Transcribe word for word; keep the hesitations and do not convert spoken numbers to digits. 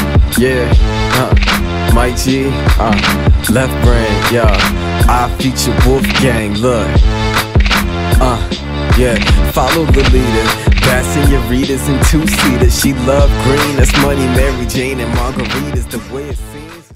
Yeah, uh, Mike G, uh, Left Brain, yeah. I feature Wolfgang, look. Uh, yeah, follow the leader. Passing your readers in two-seaters. She love green, that's money, Mary Jane and margaritas. The way it seems.